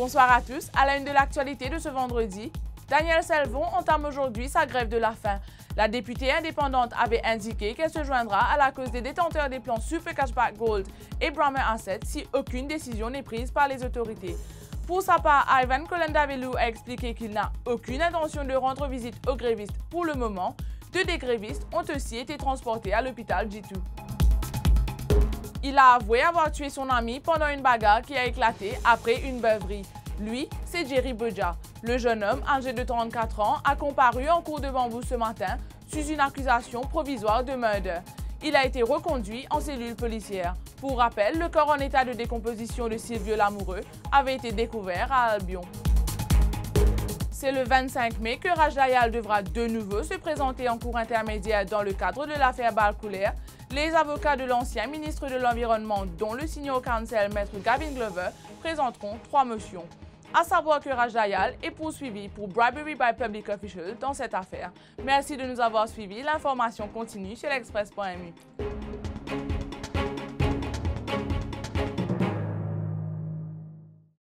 Bonsoir à tous. À la une de l'actualité de ce vendredi, Danielle Selvon entame aujourd'hui sa grève de la faim. La députée indépendante avait indiqué qu'elle se joindra à la cause des détenteurs des plans Super Cashback Gold et Brahma Asset si aucune décision n'est prise par les autorités. Pour sa part, Ivan Kolendavelou a expliqué qu'il n'a aucune intention de rendre visite aux grévistes pour le moment. 2 des grévistes ont aussi été transportés à l'hôpital G2. Il a avoué avoir tué son ami pendant une bagarre qui a éclaté après une beuverie. Lui, c'est Jerry Beja. Le jeune homme, âgé de 34 ans, a comparu en cour de Bambou ce matin sous une accusation provisoire de murder. Il a été reconduit en cellule policière. Pour rappel, le corps en état de décomposition de Sylvio Lamoureux avait été découvert à Albion. C'est le 25 mai que Raj Dayal devra de nouveau se présenter en cour intermédiaire dans le cadre de l'affaire Balcoulaire. Les avocats de l'ancien ministre de l'Environnement, dont le senior counsel maître Gavin Glover, présenteront 3 motions. À savoir que Raj Dayal est poursuivi pour bribery by public official dans cette affaire. Merci de nous avoir suivis. L'information continue sur l'express.mu.